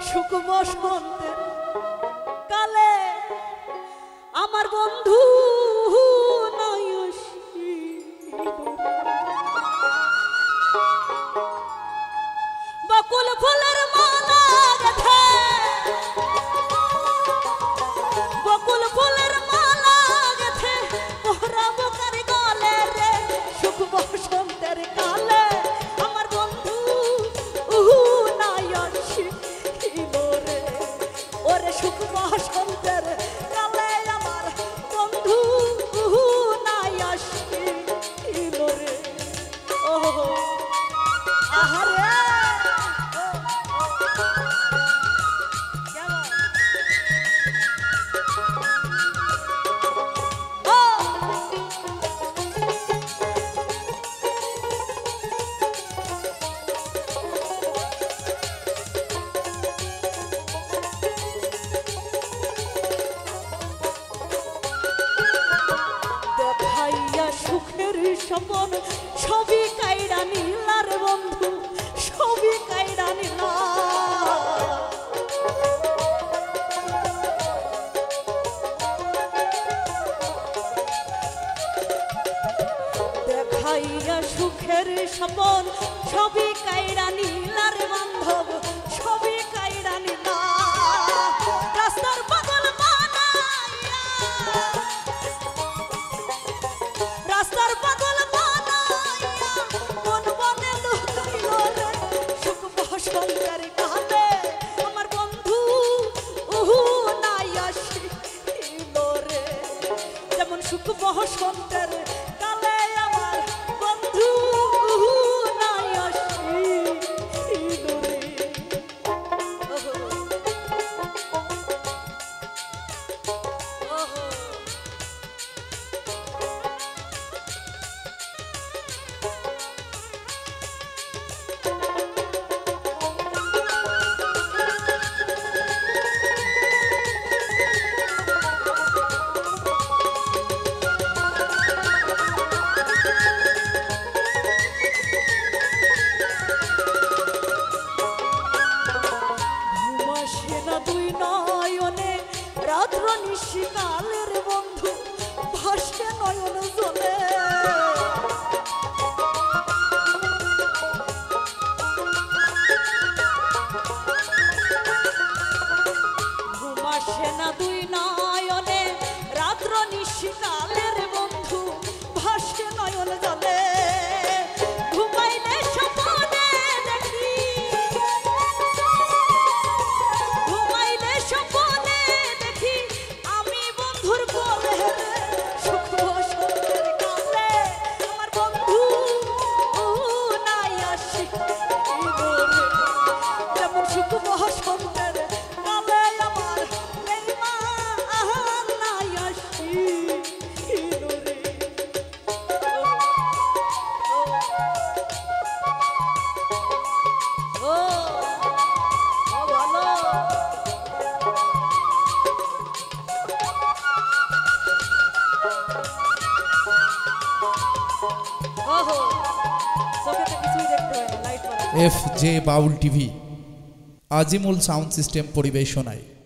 সুখ বসন্তের কালে আমার বন্ধু নাই বকুল ফুলের মালা গেথে বকুল ফুলের মালা গেথে পরাবো কার গলে রে সুখ বসন্তের কালে আমার বন্ধু নাই রে ওরে সুখ বসন্তের কালে আমার বন্ধু নাই রে ও আহারে সুখের স্বপন সবই কাইরা নিলার বন্ধু সবই কাইরা নিলা দেখাইয়া সুখের স্বপন সবই কাইরা নিলার বান্ধব সবই কাইরা নিলা রাস্তার পাগল বানাইয়া রাস্তার পাগল বানাইয়া মন বনে লুকাইল রে সুখ বসন্তের কালে আমার বন্ধু নাই আসিল রে যেমন সুখ বসন্তের কালে আমার বন্ধু নাই আসিল রে রাত্র নিশিকালের বন্ধু ভাসে নয়ন জলে ঘুমাসে না দুই নয়নে রাত্র নিশিকালের বন্ধু ভাসে নয়ন জলে ঘুমাইলে স্বপ্নে দেখি ঘুমাইলে স্বপ্নে আমি বন্ধুর বলে সুখ বসন্তের কালে আমার বন্ধু নাই আসিল রে যেমন সুখ বসন্তের কালে আমার মা নাই আসিল রে ও ভালো FJ Baul TV Azimul sound system পরিবেশনায়।